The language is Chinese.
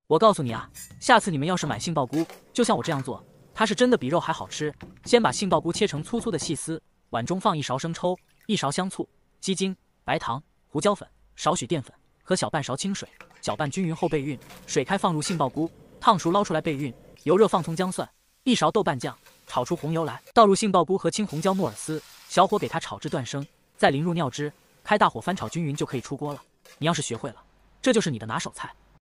我告诉你啊，下次你们要是买杏鲍菇，就像我这样做，它是真的比肉还好吃。先把杏鲍菇切成粗粗的细丝，碗中放1勺生抽、1勺香醋、鸡精、白糖、胡椒粉、少许淀粉和小半勺清水，搅拌均匀后备运。水开放入杏鲍菇，烫熟捞出来备运。油热放葱姜蒜，1勺豆瓣酱，炒出红油来，倒入杏鲍菇和青红椒木耳丝，小火给它炒至断生，再淋入尿汁，开大火翻炒均匀就可以出锅了。你要是学会了，这就是你的拿手菜。